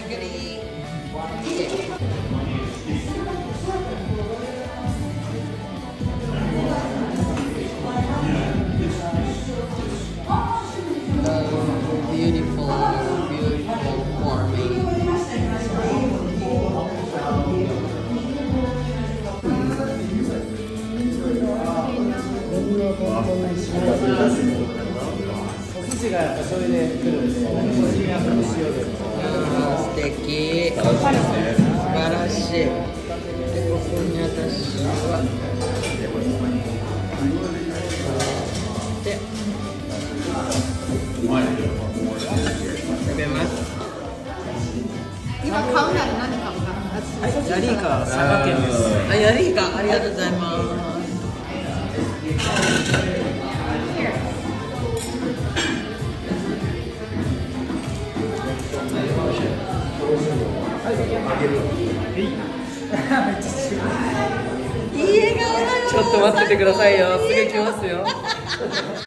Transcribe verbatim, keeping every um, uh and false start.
けり。Beautiful, beautiful for me. お寿司がやっぱそれで来るんで、お寿司やっぱ塩で。 素敵。素晴らしい。で、ここに私は。で。食べます。 今買うなら何買うか。 ヤリイカ佐賀県です。 あ、ヤリイカ、ありがとうございます。いい笑顔だよ。 ちょっと待っててくださいよ。すぐ来ますよ。